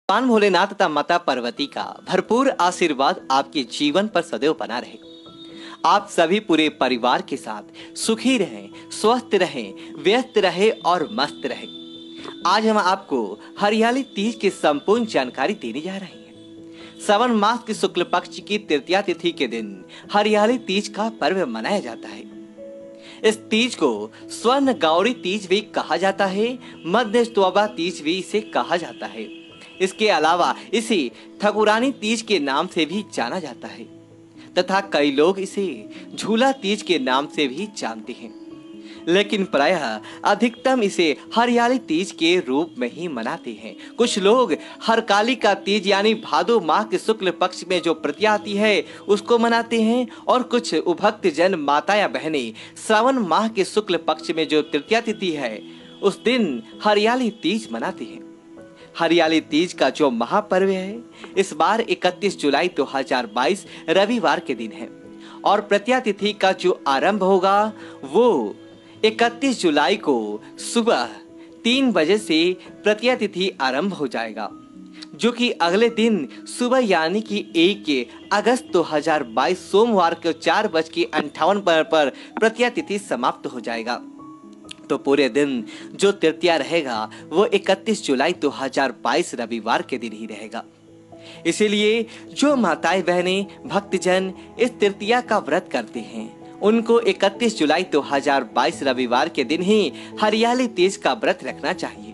पान भोलेनाथ तथा माता पार्वती का भरपूर आशीर्वाद आपके जीवन पर सदैव बना रहे। आप सभी पूरे परिवार के साथ सुखी रहें, स्वस्थ रहें, व्यस्त रहें और मस्त रहें। आज हम आपको हरियाली तीज की संपूर्ण जानकारी देने जा रहे हैं। श्रावण मास की शुक्ल पक्ष की तृतीया तिथि के दिन हरियाली तीज का पर्व मनाया जाता है। इस तीज को स्वर्ण गौरी तीज भी कहा जाता है, मध्य स्तोबा तीज भी इसे कहा जाता है। इसके अलावा इसे ठकुरानी तीज के नाम से भी जाना जाता है तथा कई लोग इसे झूला तीज के नाम से भी जानते हैं, लेकिन प्रायः अधिकतम इसे हरियाली तीज के रूप में ही मनाते हैं। कुछ लोग हरतालिका तीज यानी भादो माह के शुक्ल पक्ष में जो तृतीया आती है उसको मनाते हैं और कुछ उभक्त जन माता या बहनें श्रावण माह के शुक्ल पक्ष में जो तृतीया तिथि है उस दिन हरियाली तीज मनाते हैं। हरियाली तीज का जो महापर्व है इस बार 31 जुलाई 2022 रविवार के दिन है और तृतीया तिथि का जो आरंभ होगा वो 31 जुलाई को सुबह 3 बजे से तृतीया तिथि आरंभ हो जाएगा, जो कि अगले दिन सुबह यानी कि 1 अगस्त 2022 सोमवार को 4:58 पर तृतीया तिथि समाप्त हो जाएगा। तो पूरे दिन जो तृतीया रहेगा वो 31 जुलाई 2022 रविवार के दिन ही रहेगा। इसीलिए जो माताएं बहनें भक्तजन इस तृतीया का व्रत करते हैं उनको 31 जुलाई 2022 रविवार के दिन ही हरियाली तीज का व्रत रखना चाहिए।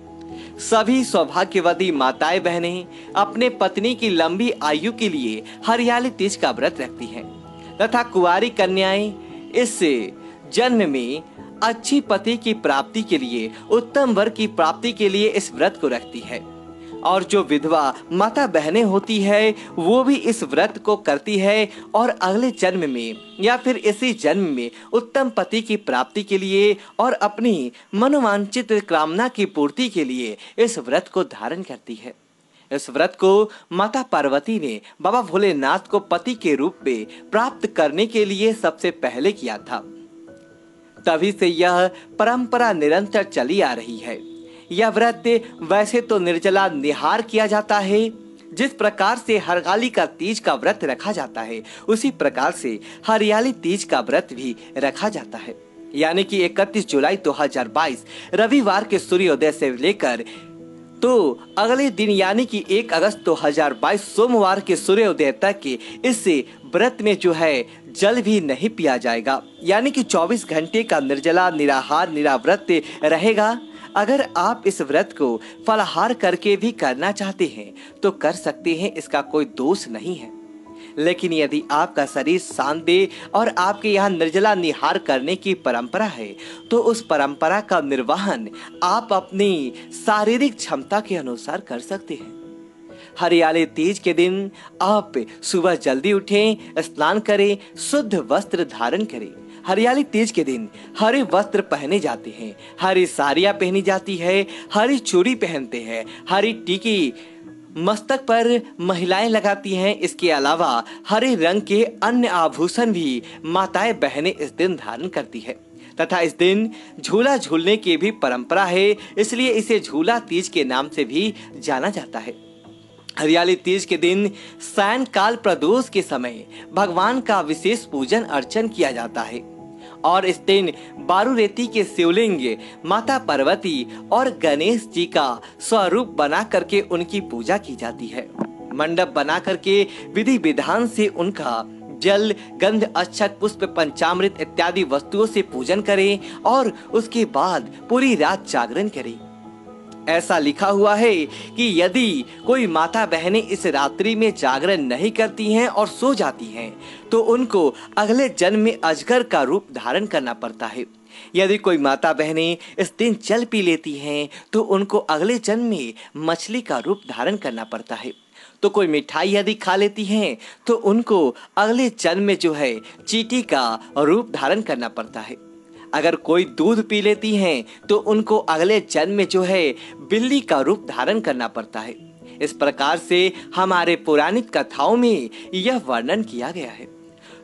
सभी सौभाग्यवती माताएं बहनें अपने पत्नी की लंबी आयु के लिए हरियाली तीज का व्रत रखती हैं तथा कुंवारी कन्याएं इस जन्म में अच्छी पति की प्राप्ति के लिए, उत्तम वर की प्राप्ति के लिए इस व्रत को रखती है। और जो विधवा माता बहनें होती है वो भी इस व्रत को करती है और अगले जन्म में या फिर इसी जन्म में उत्तम पति की प्राप्ति के लिए और अपनी मनोवांछित कामना की पूर्ति के लिए इस व्रत को धारण करती है। इस व्रत को माता पार्वती ने बाबा भोलेनाथ को पति के रूप में प्राप्त करने के लिए सबसे पहले किया था। तभी से यह परंपरा निरंतर चली आ रही है। यह व्रत वैसे तो निर्जला निहार किया जाता है, जिस प्रकार से हरतालिका तीज का व्रत रखा जाता है उसी प्रकार से हरियाली तीज का व्रत भी रखा जाता है। यानी कि 31 जुलाई 2022 रविवार के सूर्योदय से लेकर तो अगले दिन यानी कि 1 अगस्त 2022 सोमवार के सूर्योदय तक के इस व्रत में जो है जल भी नहीं पिया जाएगा, यानी कि 24 घंटे का निर्जला निराहार निराव्रत रहेगा। अगर आप इस व्रत को फलाहार करके भी करना चाहते हैं तो कर सकते हैं, इसका कोई दोष नहीं है। लेकिन यदि आपका शरीर शांत दे और आपके यहाँ निर्जला निहार करने की परंपरा है तो उस परंपरा का निर्वहन आप अपनी शारीरिक क्षमता के अनुसार कर सकते हैं। हरियाली तीज के दिन आप सुबह जल्दी उठें, स्नान करें, शुद्ध वस्त्र धारण करें। हरियाली तीज के दिन हरे वस्त्र पहने जाते हैं, हरी साड़ियाँ पहनी जाती है, हरी चूड़ी पहनते हैं, हरी टीकी मस्तक पर महिलाएं लगाती हैं। इसके अलावा हरे रंग के अन्य आभूषण भी माताएं बहनें इस दिन धारण करती है तथा इस दिन झूला झूलने की भी परंपरा है, इसलिए इसे झूला तीज के नाम से भी जाना जाता है। हरियाली तीज के दिन सायंकाल प्रदोष के समय भगवान का विशेष पूजन अर्चन किया जाता है और इस दिन बारूरेती के शिवलिंग माता पार्वती और गणेश जी का स्वरूप बना करके उनकी पूजा की जाती है। मंडप बना करके विधि विधान से उनका जल, गंध, अक्षत, पुष्प, पंचामृत इत्यादि वस्तुओं से पूजन करें और उसके बाद पूरी रात जागरण करें। ऐसा लिखा हुआ है कि यदि कोई माता बहनें इस रात्रि में जागरण नहीं करती हैं और सो जाती हैं तो उनको अगले जन्म में अजगर का रूप धारण करना पड़ता है। यदि कोई माता बहनें इस दिन जल पी लेती हैं तो उनको अगले जन्म में मछली का रूप धारण करना पड़ता है। तो कोई मिठाई यदि खा लेती हैं तो उनको अगले जन्म में जो है चींटी का रूप धारण करना पड़ता है। अगर कोई दूध पी लेती हैं तो उनको अगले जन्म में जो है बिल्ली का रूप धारण करना पड़ता है। इस प्रकार से हमारे पौराणिक कथाओं में यह वर्णन किया गया है।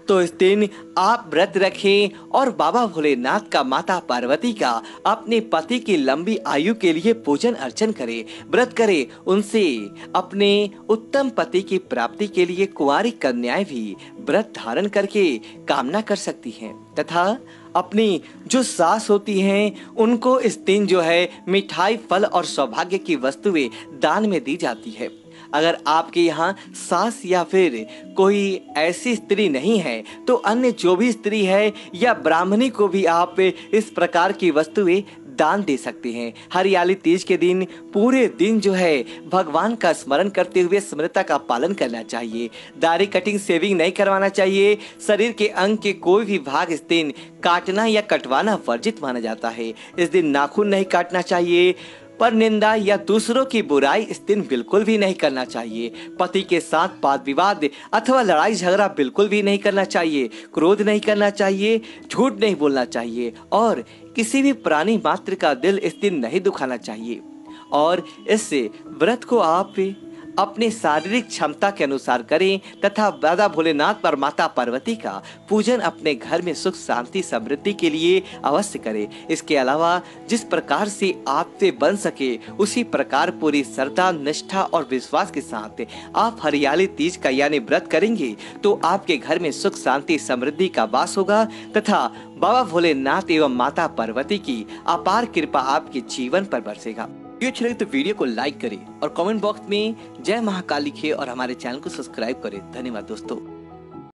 तो इस दिन आप व्रत रखें और बाबा भोलेनाथ का माता पार्वती का अपने पति की लंबी आयु के लिए पूजन अर्चन करें, व्रत करें। उनसे अपने उत्तम पति की प्राप्ति के लिए कुंवारी कन्याएं भी व्रत धारण करके कामना कर सकती हैं तथा अपनी जो सास होती हैं उनको इस दिन जो है मिठाई, फल और सौभाग्य की वस्तुएं दान में दी जाती है। अगर आपके यहाँ सास या फिर कोई ऐसी स्त्री नहीं है तो अन्य जो भी स्त्री है या ब्राह्मणी को भी आप इस प्रकार की वस्तुएं दान दे सकते हैं। हरियाली तीज के दिन पूरे दिन जो है भगवान का स्मरण करते हुए स्मृता का पालन करना चाहिए। दाढ़ी कटिंग शेविंग नहीं करवाना चाहिए। शरीर के अंग के कोई भी भाग इस दिन काटना या कटवाना वर्जित माना जाता है। इस दिन नाखून नहीं काटना चाहिए। पर निंदा या दूसरों की बुराई इस दिन बिल्कुल भी नहीं करना चाहिए। पति के साथ वाद विवाद अथवा लड़ाई झगड़ा बिल्कुल भी नहीं करना चाहिए। क्रोध नहीं करना चाहिए, झूठ नहीं बोलना चाहिए और किसी भी प्राणी मात्र का दिल इस दिन नहीं दुखाना चाहिए। और इससे व्रत को आप अपने शारीरिक क्षमता के अनुसार करें तथा बाबा भोलेनाथ और माता पार्वती का पूजन अपने घर में सुख शांति समृद्धि के लिए अवश्य करें। इसके अलावा जिस प्रकार से आपसे बन सके उसी प्रकार पूरी श्रद्धा, निष्ठा और विश्वास के साथ आप हरियाली तीज का यानी व्रत करेंगे तो आपके घर में सुख शांति समृद्धि का वास होगा तथा बाबा भोलेनाथ एवं माता पार्वती की अपार कृपा आपके जीवन पर बरसेगा। वीडियो अच्छी लगे तो वीडियो को लाइक करें और कमेंट बॉक्स में जय महाकाल लिखें और हमारे चैनल को सब्सक्राइब करें। धन्यवाद दोस्तों।